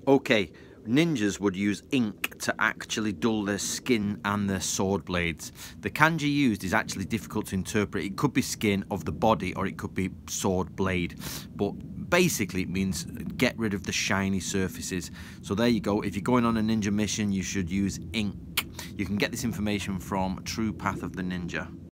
Okay, ninjas would use ink to actually dull their skin and their sword blades. The kanji used is actually difficult to interpret. It could be skin of the body or it could be sword blade. But basically it means get rid of the shiny surfaces. So there you go. If you're going on a ninja mission, you should use ink. You can get this information from True Path of the Ninja.